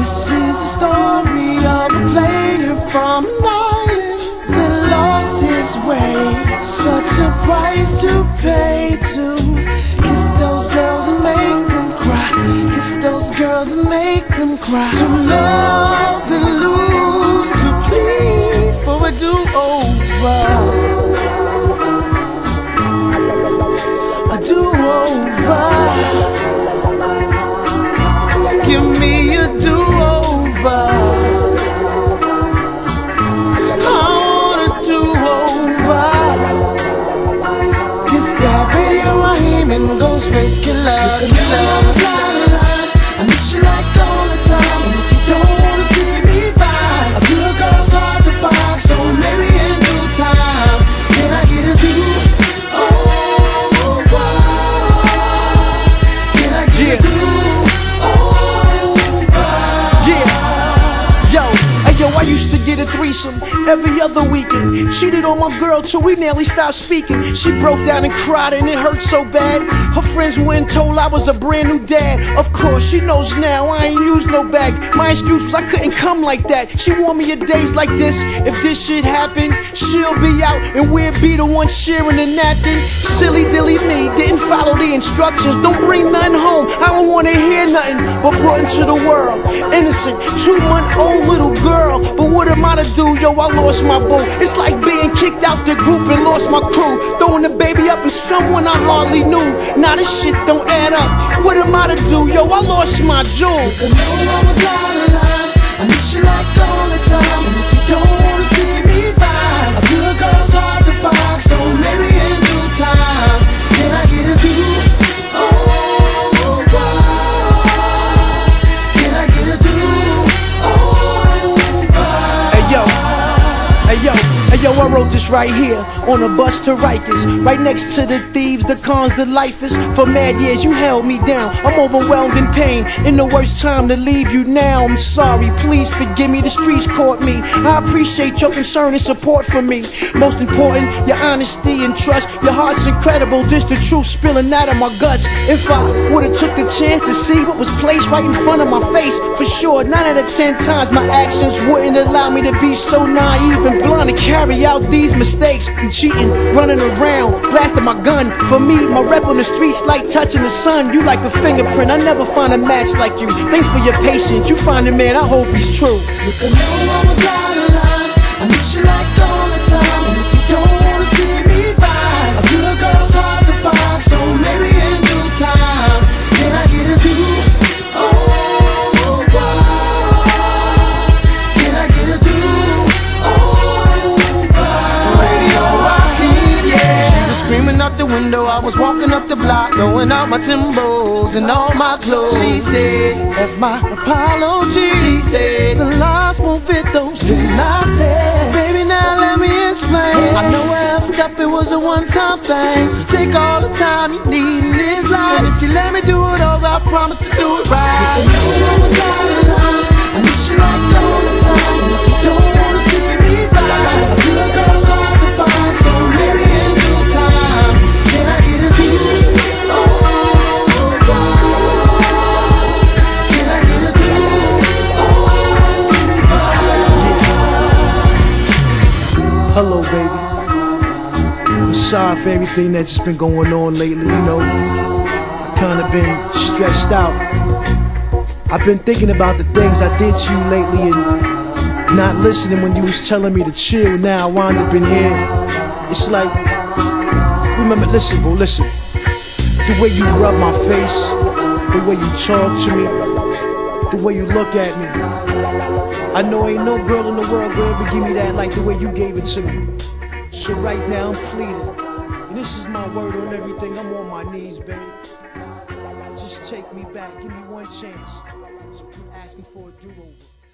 This is the story of a player from an island that lost his way. Such a price to pay to kiss those girls and make them cry. Kiss those girls and make them cry. To love and lose, to plead for a do-over. A do-over. Give me a do-over. I want a do-over. This that Radio Raheem and Ghostface Killah. I miss you like all the time. And if you don't wanna see me fine, a good girl's hard to find, so maybe in due time, can I get a do-over? Can I get a do-over? Yo, I used to get a threesome every other weekend. Cheated on my girl till we nearly stopped speaking. She broke down and cried and it hurt so bad. Her friends went and told I was a brand new dad. Of course, she knows now I ain't used no bag. My excuse was I couldn't come like that. She warned me of days like this. If this shit happened, she'll be out and we'll be the one sharing the napkin. Silly dilly me, didn't follow the instructions. Don't bring nothing home, I don't wanna hear nothing. But brought into the world, innocent, 2-month-old little girl. But what am I to do, yo, I lost my boo. It's like being kicked out the group and lost my crew. Throwing the baby up in someone I hardly knew. Now this shit don't add up. What am I to do, yo, I lost my jewel. You know I was out of line. I miss you like all the time. And if you don't wanna see me fine, a good girl's hard to find, so maybe in due time, can I get a do-over? Can I get a do-over? Hey yo, I wrote this right here on a bus to Rikers, right next to the thieves, the cons, the lifers. For mad years you held me down. I'm overwhelmed in pain, in the worst time to leave you now. I'm sorry, please forgive me, the streets caught me. I appreciate your concern and support for me. Most important, your honesty and trust. Your heart's incredible, this the truth spilling out of my guts. If I would've took the chance to see what was placed right in front of my face, for sure, 9 out of 10 times my actions wouldn't allow me to be so naive and blind to carry out these mistakes. And cheating, running around, blasting my gun. For me, my rep on the streets like touching the sun. You like a fingerprint, I never find a match like you. Thanks for your patience, you find a man, I hope he's true. You can know I was out of line. I miss you like all the time. And if you don't wanna see me fine, a good girl's hard to find, so maybe in due time, can I get a do-over? Can I get a do-over? Radio Raheem, yeah. She was screaming out the window, I was walking up the block, throwing out my Timbos and all my clothes. She said, have my apology. She said, the loss won't fit those. Then I said, baby, now let me explain. I know I effed up, it was a one-time thing, so take all the time you need in this life. And if you let me do it over, I promise to do it right. You know I was out of line. I miss you like all the time. And if you don't wanna see me fine, a good girl's hard to find, so maybe in due time, can I get a do-over? Can I get a do-over? Hello, baby. I'm sorry for everything that's just been going on lately, you know. I kinda been stressed out. I've been thinking about the things I did to you lately and not listening when you was telling me to chill. Now I wound up in here. It's like, remember, listen, bro, listen. The way you rub my face, the way you talk to me, the way you look at me. I know ain't no girl in the world gonna ever give me that like the way you gave it to me. So right now I'm pleading, and this is my word on everything. I'm on my knees, babe. Just take me back, give me one chance. I'm asking for a do-over.